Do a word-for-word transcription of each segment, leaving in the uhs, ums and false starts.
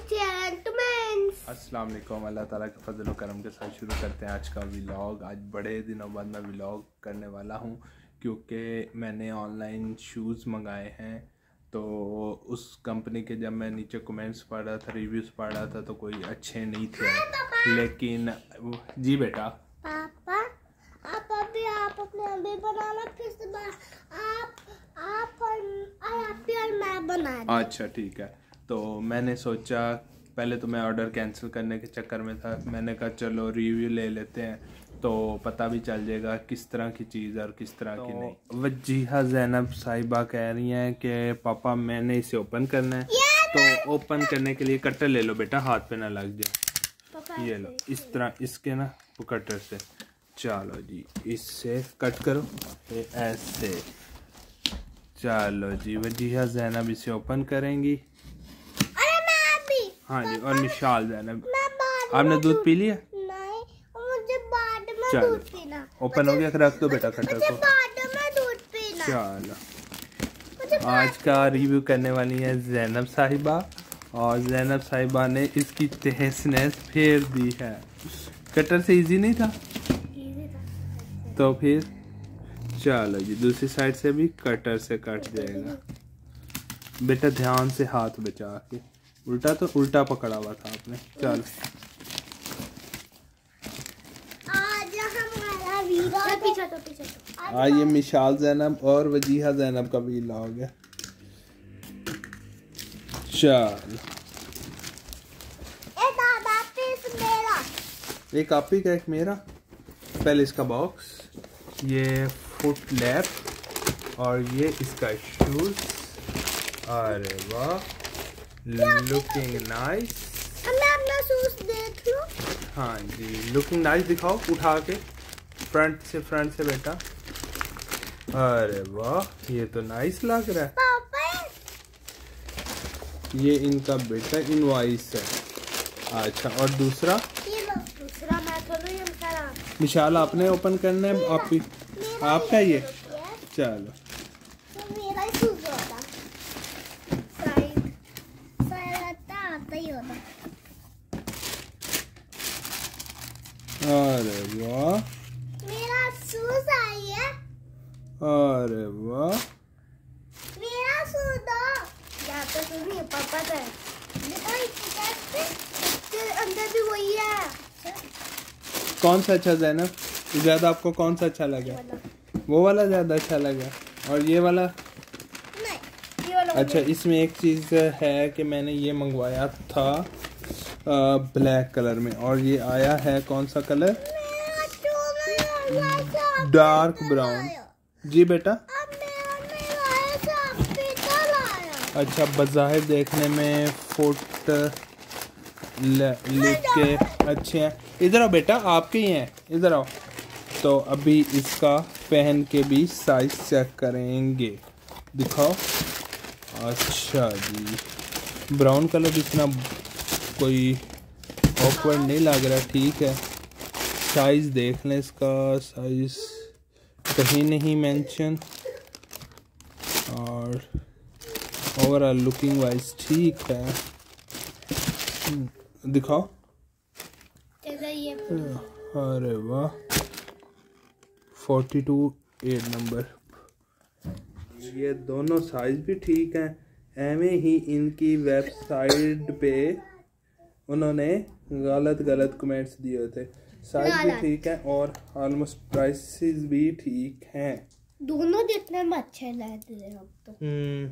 अस्सलाम वालेकुम। अल्लाह ताला के फजल और करम के साथ शुरू करते हैं आज का व्लॉग। आज बड़े दिनों बाद मैं व्लॉग करने वाला हूँ क्योंकि मैंने ऑनलाइन शूज़ मंगाए हैं। तो उस कंपनी के जब मैं नीचे कमेंट्स पढ़ रहा था, रिव्यूज़ पढ़ रहा था, तो कोई अच्छे नहीं थे। लेकिन जी बेटा पापा आप अभी आप अपने अभी बनाना, फिर से आप आप और आप और मैं बना। अच्छा ठीक है। तो मैंने सोचा, पहले तो मैं ऑर्डर कैंसिल करने के चक्कर में था, मैंने कहा चलो रिव्यू ले लेते हैं तो पता भी चल जाएगा किस तरह की चीज़ और किस तरह तो की नहीं। वजीहा ज़ैनब साहिबा कह रही हैं कि पापा मैंने इसे ओपन करना है, तो ओपन करने के लिए कटर ले लो बेटा, हाथ पे ना लग जाए। ये लो, इस तरह इसके ना कटर से, चलो जी इससे कट करो ऐसे। चलो जी वजीहा ज़ैनब इसे ओपन करेंगी। हाँ जी, और मिशाल ज़ैनब, आपने दूध पी लिया? नहीं, मुझे बाद में दूध पीना। ओपन हो गया, रख दो बेटा कटर को। बाद में दूध पीना। चलो आज का रिव्यू करने वाली है ज़ैनब साहिबा, और ज़ैनब साहिबा ने इसकी तहस नहस फेर दी है। कटर से इजी नहीं था, तो फिर चलो जी दूसरी साइड से भी कटर से कट जाएगा। बेटा ध्यान से हाथ बचा के, उल्टा तो उल्टा पकड़ा हुआ था आपने। चल आज हमारा वीडियो पीछे तो पीछे तो आज ये मिशाल ज़ैनब और वजीहा ज़ैनब का व्लॉग है। चल ए दादा पीस मेरा, एक आप ही का एक मेरा। पहले इसका बॉक्स, ये फुट लैप और ये इसका शूज। अरे वाह, लुकिंग नाइस। मैं अपना शूज देख लूं। हाँ जी लुकिंग नाइस, दिखाओ उठा के फ्रंट से, फ्रंट से बेटा। अरे वाह ये तो नाइस लग रहा है। पापा ये इनका बेटा इनवॉइस है। अच्छा और दूसरा, ये लो, दूसरा मैं खोलूं या मिशाल? मिशाल आपने ओपन करना है, आप ही आपका ये। चलो तो मेरा ही शूज होता, साइड साइड आता ही होता। अरे वाह, मेरा शूज आई है। अरे वाह, मेरा शूज दो। या तो सुनिए पापा का है, देखो इसके अंदर भी वही है। कौन सा अच्छा ज़ैनब, ज्यादा आपको कौन सा अच्छा लगा? वो वाला ज्यादा अच्छा लगा, और ये वाला नहीं, ये वाला। अच्छा इसमें एक चीज है कि मैंने ये मंगवाया था आ, ब्लैक कलर में, और ये आया है कौन सा कलर? Dark brown. जी बेटा अब मेरा मेरा ऐसा पीतल आया। अच्छा, बज़ाहिर देखने में फुट लिप के अच्छे हैं। इधर आओ बेटा, आपके ही हैं, इधर आओ। तो अभी इसका पहन के भी साइज चेक करेंगे, दिखाओ। अच्छा जी ब्राउन कलर इतना कोई ऑकवर्ड नहीं लग रहा, ठीक है। साइज देख लें, इसका साइज कहीं नहीं मेंशन, और ओवरऑल लुकिंग वाइज ठीक है। दिखाओ। ये अरे वाह, फोर्टी टू एट नंबर। ये दोनों साइज भी ठीक हैं। एवं ही इनकी वेबसाइट पे उन्होंने गलत गलत कमेंट्स दिए थे। साइज भी ठीक है और ऑलमोस्ट प्राइसेस भी ठीक हैं। दोनों जितने में अच्छे लग रहे हैं अब तो। हम्म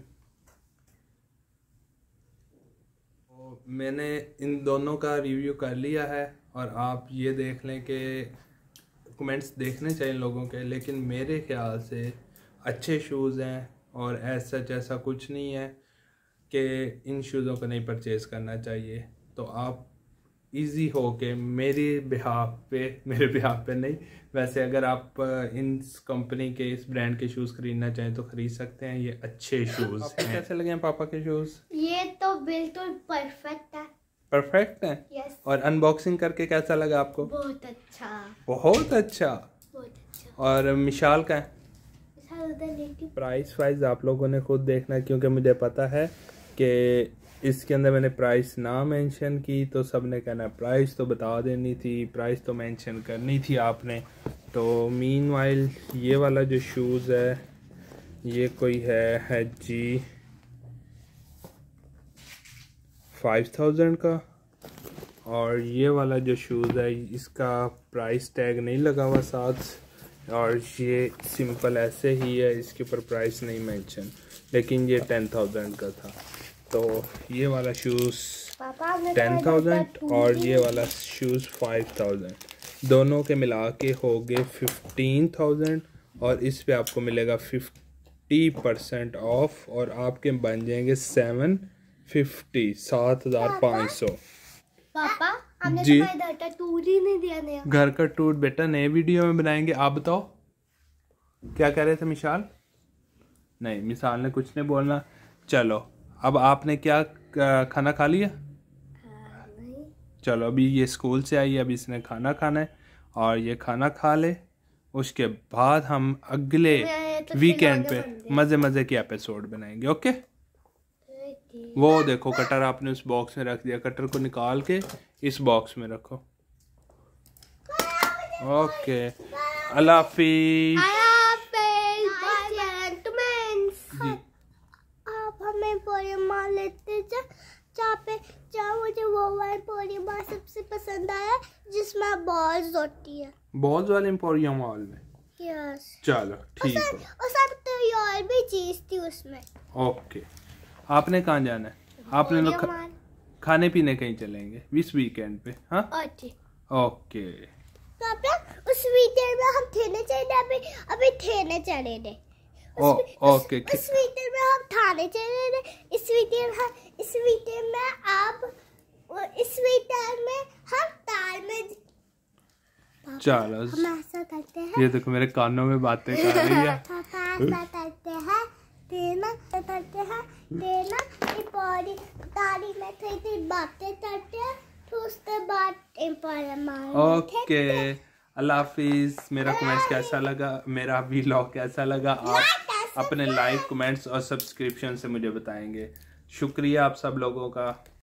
मैंने इन दोनों का रिव्यू कर लिया है, और आप ये देख लें कि कमेंट्स देखने चाहिए लोगों के, लेकिन मेरे ख्याल से अच्छे शूज़ हैं, और ऐसा जैसा कुछ नहीं है कि इन शूज़ों को नहीं परचेज़ करना चाहिए। तो आप इजी हो के मेरे बिहाफ पे, मेरे बिहाफ पे नहीं, वैसे अगर आप इन कंपनी के, इस ब्रांड के शूज़ खरीदना चाहें तो खरीद सकते हैं। ये अच्छे शूज़ हैं। कैसे लगे हैं पापा के शूज़? ये तो बिल्कुल परफेक्ट है। परफेक्ट है। यस। और अनबॉक्सिंग करके कैसा लगा आपको? बहुत अच्छा, बहुत अच्छा। बहुत अच्छा। और मिशाल का है? प्राइस वाइज आप लोगों ने खुद देखना है, क्योंकि मुझे पता है कि इसके अंदर मैंने प्राइस ना मेंशन की तो सबने कहना प्राइस तो बता देनी थी, प्राइस तो मेंशन करनी थी आपने। तो मीनवाइल ये वाला जो शूज़ है ये कोई है है जी फाइव थाउजेंड का, और ये वाला जो शूज़ है इसका प्राइस टैग नहीं लगा हुआ साथ, और ये सिंपल ऐसे ही है, इसके ऊपर प्राइस नहीं मेंशन, लेकिन ये टेन थाउजेंड का था। तो ये वाला शूज़ टेन थाउजेंड और ये वाला शूज़ फाइव थाउजेंड, दोनों के मिला के हो गए फिफ्टीन थाउजेंड, और इस पे आपको मिलेगा फिफ्टी परसेंट ऑफ, और आपके बन जाएंगे सेवन फिफ्टी, सात हज़ार पाँच सौ। पापा हमने जी तो घर का टूर ही नहीं दिया नया। घर का टूर बेटा नए वीडियो में बनाएंगे। आप बताओ क्या कह रहे थे मिसाल? नहीं, मिसाल ने कुछ नहीं बोलना। चलो अब आपने क्या खाना खा लिया? नहीं। चलो अभी ये स्कूल से आई है, अभी इसने खाना खाना है, और ये खाना खा ले, उसके बाद हम अगले तो वीकेंड पे मज़े मज़े की एपिसोड बनाएंगे। ओके? वो देखो कटर आपने उस बॉक्स में रख दिया, कटर को निकाल के इस बॉक्स में रखो। ओके, अल्लाह हाफिज़। जी आप हमें पोएम लेते जा, जहाँ पे जहाँ मुझे वो वाला पोएम सबसे पसंद आया जिसमें बॉल्स होती है। बॉल्स वाले एम्पोरियम मॉल में? यस। चलो ठीक है। और सब तो और भी चीज थी उसमें। ओके, आपने कहाँ जाना है? आपने लोग खा, खाने पीने कहीं चलेंगे इस वीकेंड पे? हाँ ओके। तो अब उस वीकेंड में हम ठेने चले, अभी अभी ठेने चले थे। ओ ओके। इस वीकेंड में हम थाने चले थे। इस वीकेंड हम इस वीकेंड में आप इस वीकेंड में हम ताल में। चलो हम ऐसा करते हैं। ये देखो मेरे कानों में बातें कर रही है। ऐसा करते हैं, देना करते हैं, देना ये बॉडी ताली में थोड़ी सी बातें करते हैं, तो उसके बाद इम्पोर्टेंट मार। ओके, अल्लाह हाफिज़। मेरा कमेंट्स कैसा लगा, मेरा व्लॉग कैसा लगा, आप अपने लाइक कमेंट्स और सब्सक्रिप्शन से मुझे बताएंगे। शुक्रिया आप सब लोगों का।